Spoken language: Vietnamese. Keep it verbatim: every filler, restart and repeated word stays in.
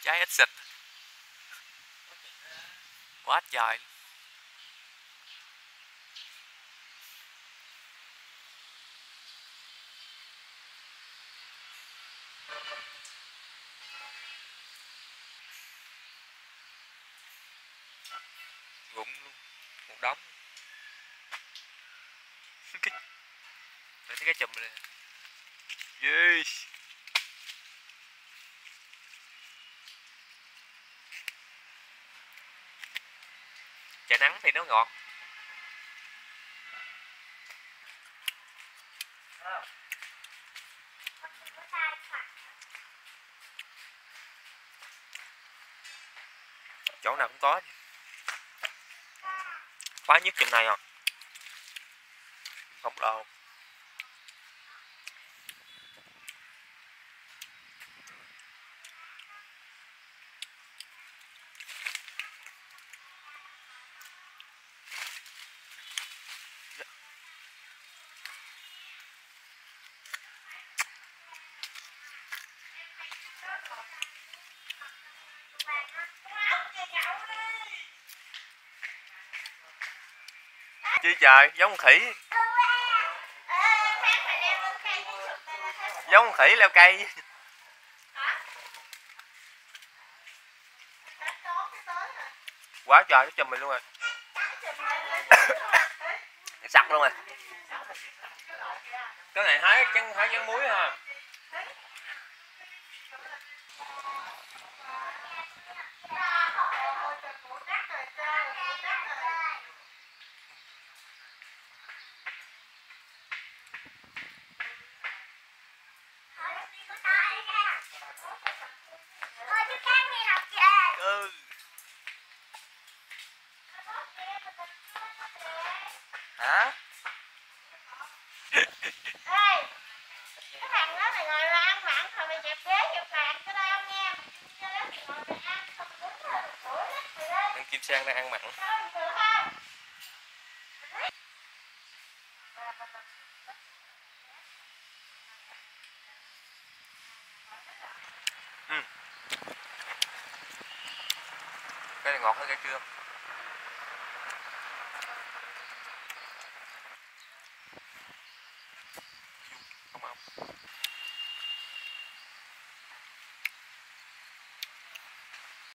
Trái ít xịt quá trời. Rụng luôn một đống. Thấy cái chùm này yes. Trời nắng thì nó ngọt. Chỗ nào cũng có. Khoái nhất chùm này à. Không đâu. Chi trời, giống khỉ. Giống khỉ leo cây. Quá trời cái chùm mình luôn rồi. Sặc luôn rồi. Cái này hái chân hái chân muối ha. Ừ. Hả? Ê, cái thằng đó mày ngồi ra ăn mặn rồi mày dẹp ghế dẹp bàn cho đây không nha. Thằng Kim Sang đang ăn mặn. Ừ. Cái này ngọt hơn cái chưa?